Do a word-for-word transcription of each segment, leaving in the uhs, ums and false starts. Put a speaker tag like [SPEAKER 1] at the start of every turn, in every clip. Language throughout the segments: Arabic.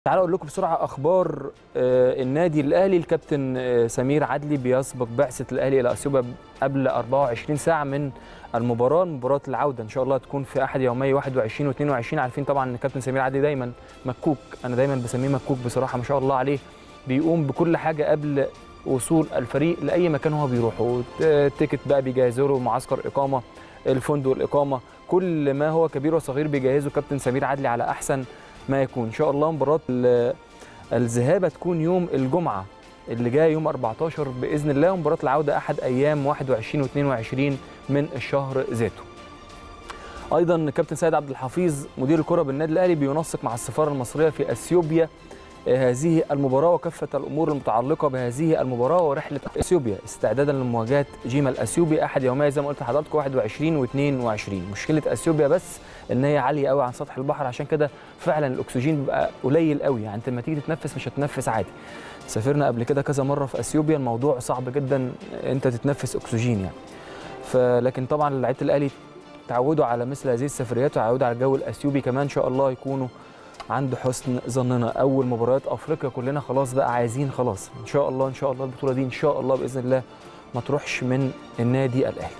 [SPEAKER 1] تعالوا اقول لكم بسرعه اخبار آه النادي الاهلي. الكابتن آه سمير عدلي بيسبق بعثه الاهلي الى اثيوبيا قبل أربعة وعشرين ساعه من المباراه، مباراه العوده ان شاء الله تكون في احد يومي واحد وعشرين واثنين وعشرين. عارفين طبعا ان الكابتن سمير عدلي دايما مكوك، انا دايما بسميه مكوك بصراحه، ما شاء الله عليه، بيقوم بكل حاجه قبل وصول الفريق لاي مكان هو بيروحه. التيكت بقى بيجهزوا له، معسكر اقامه، الفندق الاقامه، كل ما هو كبير وصغير بيجهزه كابتن سمير عدلي على احسن ما يكون. ان شاء الله مباراه الذهاب هتكون يوم الجمعه اللي جاي يوم أربعتاشر باذن الله، ومباراه العوده احد ايام واحد وعشرين واثنين وعشرين من الشهر ذاته. ايضا كابتن سيد عبد الحفيظ مدير الكره بالنادي الاهلي بينسق مع السفاره المصريه في اثيوبيا هذه المباراه وكافه الامور المتعلقه بهذه المباراه ورحله اثيوبيا استعدادا لمواجهه جيما الاثيوبي احد يومي زي ما قلت لحضراتكم واحد وعشرين واثنين وعشرين. مشكله اثيوبيا بس ان هي عاليه قوي عن سطح البحر، عشان كده فعلا الاكسجين بيبقى قليل قوي، يعني انت لما تيجي تتنفس مش هتنفس عادي. سافرنا قبل كده كذا مره في اثيوبيا، الموضوع صعب جدا انت تتنفس اكسجين يعني. فلكن طبعا لعيبه الاهلي تعودوا على مثل هذه السفريات وتعودوا على الجو الاثيوبي كمان، ان شاء الله يكونوا عند حسن ظننا. اول مباريات افريقيا كلنا خلاص بقى عايزين خلاص ان شاء الله ان شاء الله البطوله دي ان شاء الله باذن الله ما تروحش من النادي الاهلي.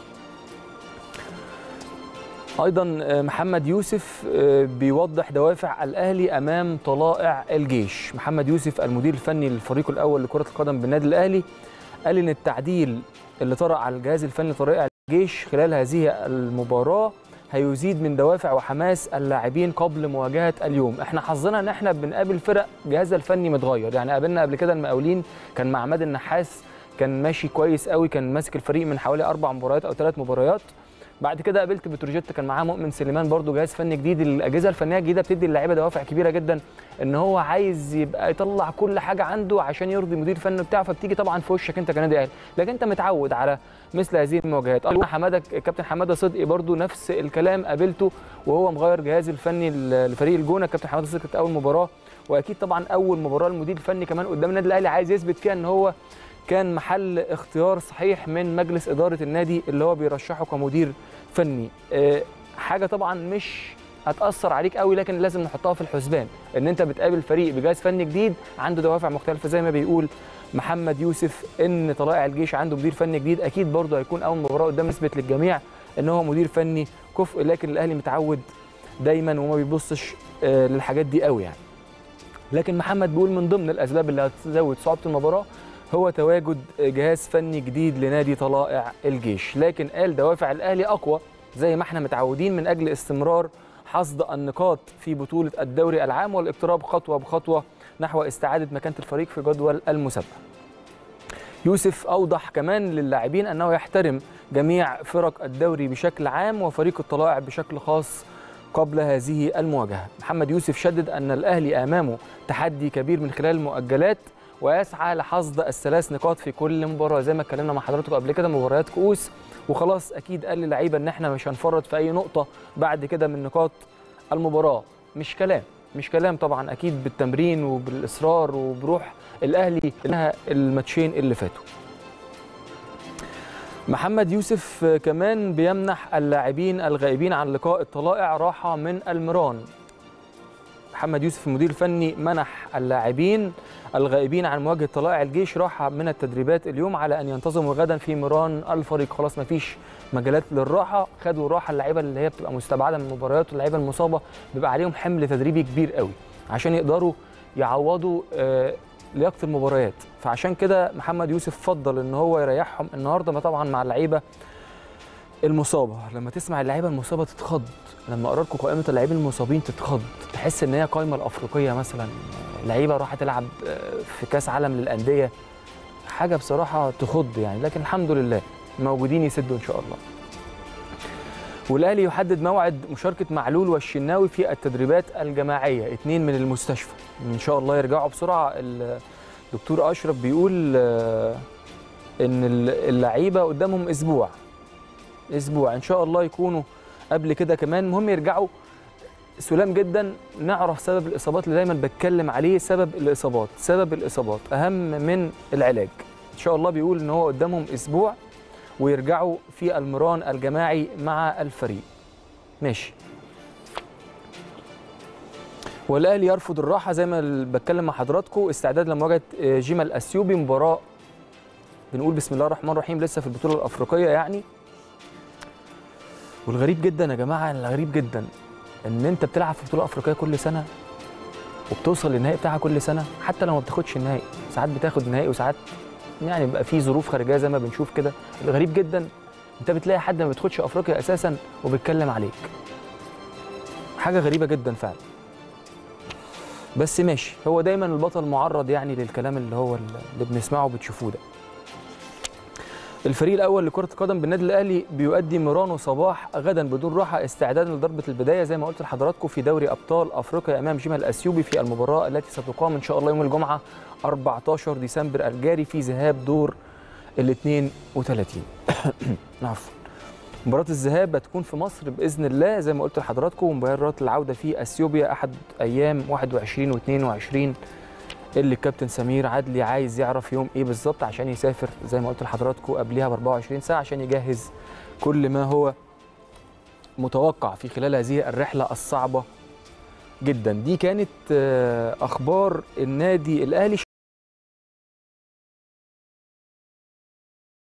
[SPEAKER 1] ايضا محمد يوسف بيوضح دوافع الاهلي امام طلائع الجيش. محمد يوسف المدير الفني للفريق الاول لكره القدم بالنادي الاهلي قال ان التعديل اللي طرأ على الجهاز الفني لطلائع الجيش خلال هذه المباراه هيزيد من دوافع وحماس اللاعبين قبل مواجهه اليوم. احنا حظنا ان احنا بنقابل فرق جهازها الفني متغير، يعني قابلنا قبل كده المقاولين كان مع عماد النحاس كان ماشي كويس قوي، كان ماسك الفريق من حوالي اربع مباريات او ثلاث مباريات. بعد كده قابلت بتروجيت كان معاه مؤمن سليمان برضو جهاز فني جديد. الاجهزه الفنيه الجديده بتدي اللعيبه دوافع كبيره جدا ان هو عايز يبقى يطلع كل حاجه عنده عشان يرضي المدير الفني بتاعه، فبتيجي طبعا في وشك انت كنادي اهلي، لكن انت متعود على مثل هذه المواجهات. ايضا حماده الكابتن حماده صدقي برضو نفس الكلام، قابلته وهو مغير جهاز الفني لفريق الجونه. الكابتن حماده صدقي كانت اول مباراه، واكيد طبعا اول مباراه المدير الفني كمان قدام النادي الاهلي عايز يثبت فيها ان هو كان محل اختيار صحيح من مجلس اداره النادي اللي هو بيرشحه كمدير فني. أه حاجه طبعا مش هتاثر عليك قوي، لكن لازم نحطها في الحسبان ان انت بتقابل فريق بجهاز فني جديد عنده دوافع مختلفه. زي ما بيقول محمد يوسف ان طلائع الجيش عنده مدير فني جديد، اكيد برضه هيكون اول مباراه قدام يثبت للجميع ان هو مدير فني كفء، لكن الاهلي متعود دايما وما بيبصش أه للحاجات دي قوي يعني. لكن محمد بيقول من ضمن الاسباب اللي هتزود صعوبه المباراه هو تواجد جهاز فني جديد لنادي طلائع الجيش، لكن قال دوافع الاهلي اقوى زي ما احنا متعودين من اجل استمرار حصد النقاط في بطوله الدوري العام والاقتراب خطوه بخطوه نحو استعاده مكانه الفريق في جدول المسابقه. يوسف اوضح كمان للاعبين انه يحترم جميع فرق الدوري بشكل عام وفريق الطلائع بشكل خاص قبل هذه المواجهه. محمد يوسف شدد ان الاهلي امامه تحدي كبير من خلال المؤجلات ويسعى لحصد الثلاث نقاط في كل مباراه، زي ما اتكلمنا مع حضراتكم قبل كده مباريات كؤوس وخلاص. اكيد قال للعيبه ان احنا مش هنفرط في اي نقطه بعد كده من نقاط المباراه. مش كلام مش كلام طبعا، اكيد بالتمرين وبالاصرار وبروح الاهلي انها الماتشين اللي فاتوا. محمد يوسف كمان بيمنح اللاعبين الغائبين عن لقاء الطلائع راحه من المران. محمد يوسف المدير الفني منح اللاعبين الغائبين عن مواجهه طلائع الجيش راحه من التدريبات اليوم على ان ينتظموا غدا في مران الفريق. خلاص ما فيش مجالات للراحه، خدوا راحه. اللعيبه اللي هي بتبقى مستبعده من المباريات واللعيبه المصابه بيبقى عليهم حمل تدريبي كبير قوي عشان يقدروا يعوضوا آه لياقه المباريات، فعشان كده محمد يوسف فضل ان هو يريحهم النهارده طبعا مع اللعيبه المصابه. لما تسمع اللعيبه المصابه تتخض، لما اقرا لكم قائمه اللاعبين المصابين تتخض، تحس ان هي قائمه الافريقيه مثلا، لعيبه راح تلعب في كاس عالم للانديه، حاجه بصراحه تخض يعني. لكن الحمد لله موجودين يسدوا ان شاء الله. والاهلي يحدد موعد مشاركه معلول والشناوي في التدريبات الجماعيه، اثنين من المستشفى ان شاء الله يرجعوا بسرعه. الدكتور اشرف بيقول ان اللعيبه قدامهم اسبوع اسبوع ان شاء الله يكونوا قبل كده كمان. المهم يرجعوا سلام جدا، نعرف سبب الاصابات اللي دايما بتكلم عليه. سبب الاصابات سبب الاصابات اهم من العلاج. ان شاء الله بيقول ان هو قدامهم اسبوع ويرجعوا في المران الجماعي مع الفريق. ماشي. والاهلي يرفض الراحه زي ما بتكلم مع حضراتكم، استعداد لمواجهه جيما الاثيوبي، مباراه بنقول بسم الله الرحمن الرحيم لسه في البطوله الافريقيه يعني. والغريب جدا يا جماعه، الغريب جدا ان انت بتلعب في بطوله افريقيه كل سنه وبتوصل للنهائي بتاعها كل سنه، حتى لو ما بتاخدش النهائي، ساعات بتاخد النهائي وساعات يعني بيبقى في ظروف خارجيه زي ما بنشوف كده. الغريب جدا انت بتلاقي حد ما بيدخلش افريقيا اساسا وبيتكلم عليك. حاجه غريبه جدا فعلا. بس ماشي، هو دايما البطل معرض يعني للكلام اللي هو اللي بنسمعه وبتشوفوه ده. الفريق الاول لكره القدم بالنادي الاهلي بيؤدي ميرانو صباح غدا بدون راحه استعدادا لضربه البدايه زي ما قلت لحضراتكم في دوري ابطال افريقيا امام جيما الاثيوبي في المباراه التي ستقام ان شاء الله يوم الجمعه أربعتاشر ديسمبر الجاري في ذهاب دور ال اثنين وثلاثين. عفوا. مباراه الذهاب هتكون في مصر باذن الله زي ما قلت لحضراتكم، ومباراه العوده في اثيوبيا احد ايام واحد وعشرين واثنين وعشرين اللي الكابتن سمير عدلي عايز يعرف يوم ايه بالظبط عشان يسافر زي ما قلت لحضراتكم قبلها ب أربعة وعشرين ساعه عشان يجهز كل ما هو متوقع في خلال هذه الرحله الصعبه جدا. دي كانت اخبار النادي الاهلي.